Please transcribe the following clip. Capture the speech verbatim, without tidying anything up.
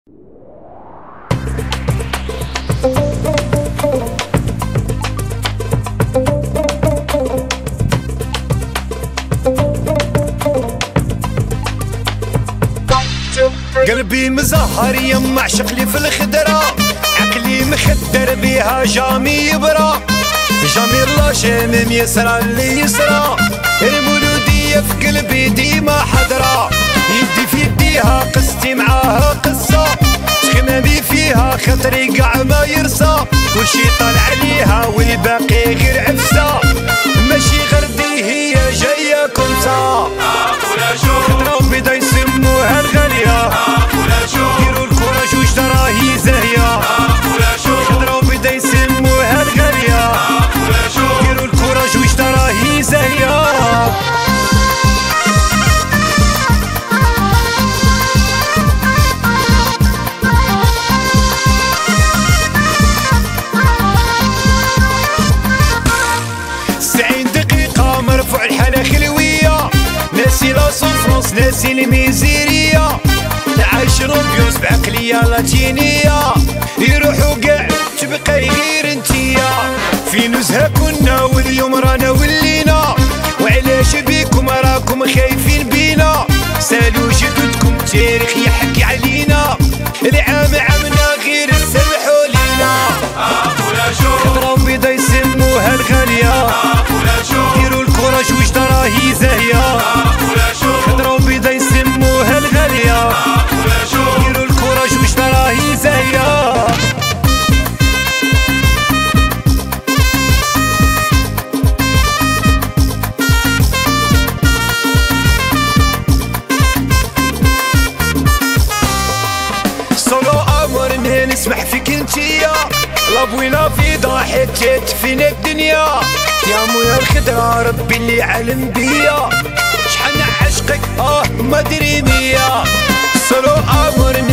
قلبي مزهر يما عشقلي في الخدرة، عقلي مخدر بيها جامي يبرى، جامي الله شامم يسرى اللي يسرى، المولودية في قلبي ديما حضرة، يدي في يديها قصتي معاها قصة، تخمامي فيها خطري قاع ما يرسى، كل شي طالع عليها والباقي غير عفسة، ماشي غردي هي جاية كنسة، خضرة وبيضا يسموها الغالية، ديروا الكوراج واش راهي زاهية، خضرة وبيضا يسموها الغالية، ديروا الكوراج واش راهي زاهية. تسعين دقيقة مرفوع الحالة خلوية، ناسي لا سوفرونس ناسي الميزيرية، عايش روبيوس بعقلية لاتينية، يروحوا قاع تبقى غير انتيا، في نزهة كنا واليوم رانا ولينا، وعلاش بيكم راكم خايفين بينا، سالوا جدودكم التاريخ يحكي علينا، العام عامنا غير سمحوا لينا، خضرة وبيضا يسموها الغالية، ديروا الكوراج واش راهي زاهية، خضرة وبيضا يسموها الغالية، ديروا الكوراج واش راهي زاهية. سولو امر نسمح فيك انتيا، لا بوينا في ضحكت فينا الدنيا، يا مويا الخضرة ربي اللي علم بيا، شحال نعشقك اه ما دري ميا، سولو امر